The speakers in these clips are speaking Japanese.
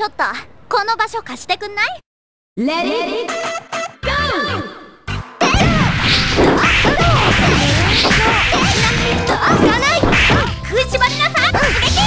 ちょっとこの場所貸してくんない？レディーゴー！食いしばりなさい！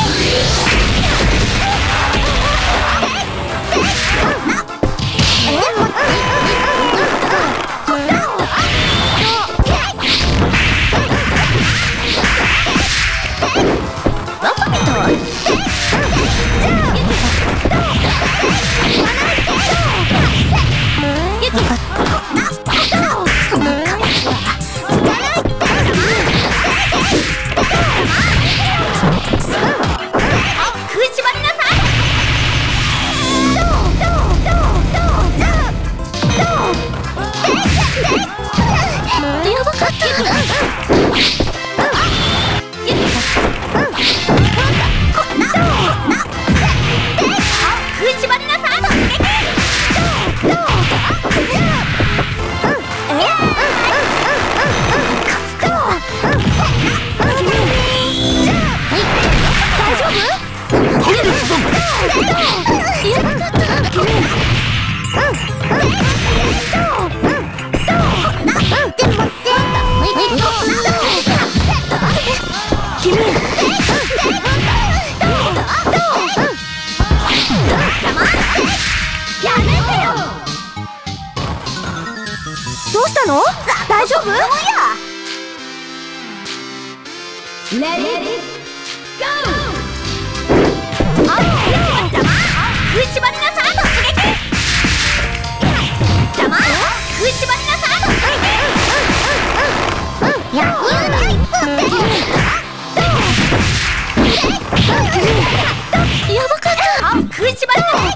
どうしたの？大丈夫？レディーゴー！食いしばりなさい！邪魔！食いしばりなさい！やばかった！食いしばりなさい！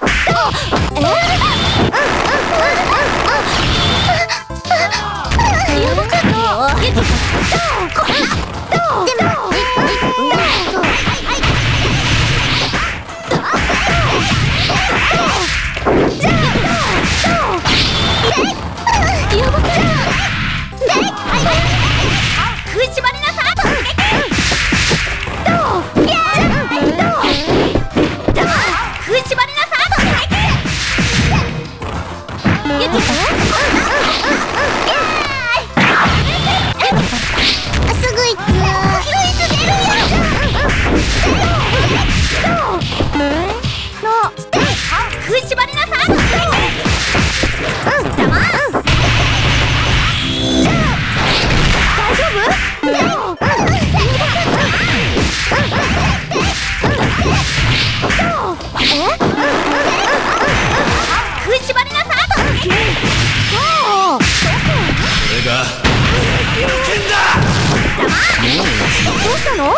どうしたの？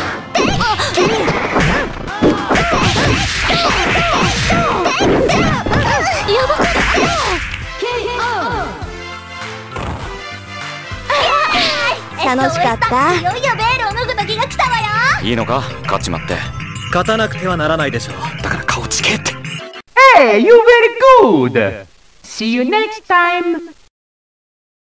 やばかった。楽しかった。いよいよベールを脱ぐ時が来たわよ。 いいのか？勝っちまって。 勝たなくてはならないでしょう。 だから顔つけって。 Hey, you very good! See you next time!